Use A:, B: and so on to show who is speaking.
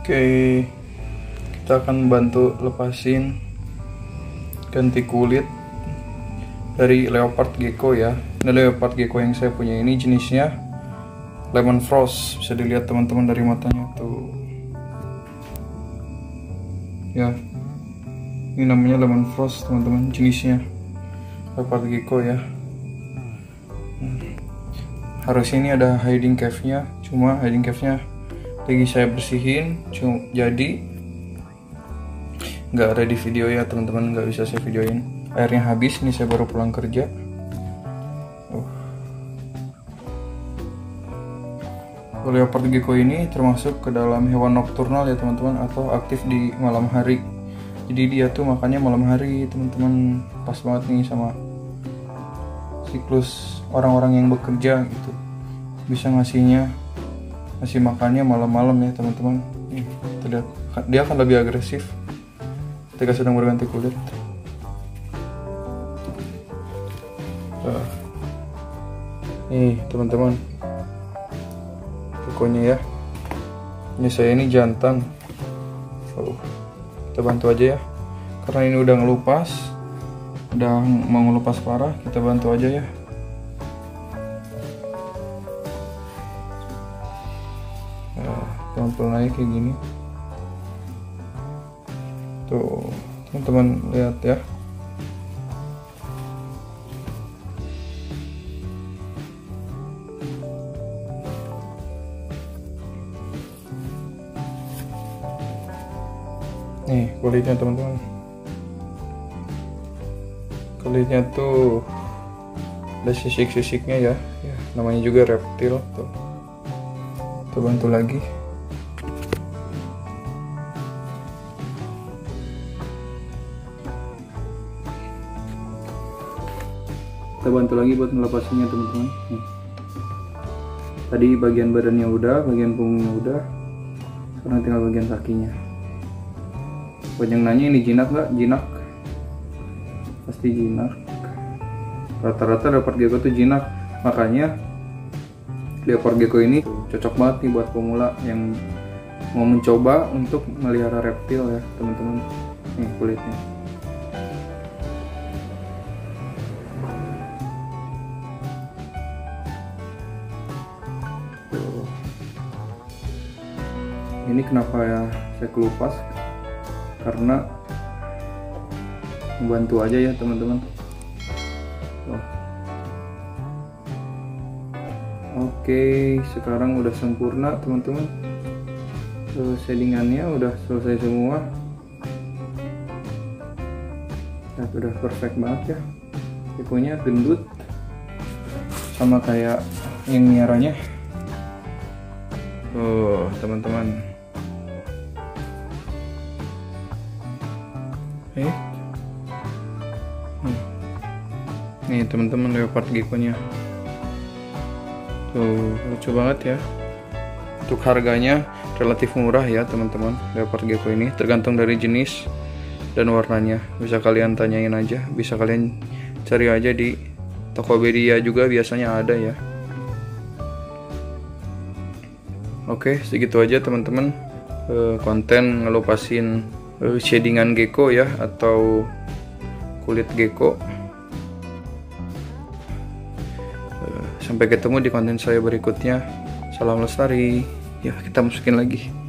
A: Oke, kita akan bantu lepasin ganti kulit dari leopard gecko ya. Ini leopard gecko yang saya punya ini jenisnya lemon frost. Bisa dilihat teman-teman dari matanya tuh. Ya, ini namanya lemon frost teman-teman, jenisnya leopard gecko ya. Harusnya ini ada hiding cave-nya, cuma hiding cave-nya lagi saya bersihin, jadi nggak ada di video ya teman-teman, nggak bisa saya videoin. Airnya habis, ini saya baru pulang kerja. Leopard gecko ini termasuk ke dalam hewan nokturnal ya teman-teman, atau aktif di malam hari. Jadi dia tuh makannya malam hari teman-teman, pas banget nih sama siklus orang-orang yang bekerja gitu. Bisa ngasih makannya malam-malam ya teman-teman. Dia akan lebih agresif ketika sedang berganti kulit. Nih teman-teman, pokoknya ya, ini saya ini jantan. Kita bantu aja ya, karena ini udah ngelupas, udah mau ngelupas parah. Kita bantu aja ya. Pelan-pelan aja kayak gini tuh teman-teman, lihat ya. Nih kulitnya teman-teman, kulitnya tuh ada sisik-sisiknya ya, namanya juga reptil tuh. Kita bantu lagi. Kita bantu lagi buat melepaskannya teman-teman. Tadi bagian badannya udah, bagian punggungnya udah, sekarang tinggal bagian kakinya. Buat yang nanya ini jinak nggak? Jinak, pasti jinak. Rata-rata leopard gecko tuh jinak, makanya leopard gecko ini cocok banget nih buat pemula yang mau mencoba untuk melihara reptil ya teman-teman. Nih kulitnya. Ini kenapa ya saya kelupas, karena membantu aja ya teman-teman. Oke, sekarang udah sempurna teman-teman. Shadingannya udah selesai semua. Nah, udah perfect banget ya. Tipenya gendut, sama kayak yang miaranya. Teman-teman. Nih teman-teman, leopard gecko-nya tuh lucu banget ya. Untuk harganya relatif murah ya teman-teman. Leopard gecko ini tergantung dari jenis dan warnanya. Bisa kalian tanyain aja, bisa kalian cari aja di Tokopedia juga biasanya ada ya. Oke, segitu aja teman-teman konten ngelupasin shadingan gecko ya, atau kulit gecko. Sampai ketemu di konten saya berikutnya. Salam lestari. Ya, kita masukin lagi.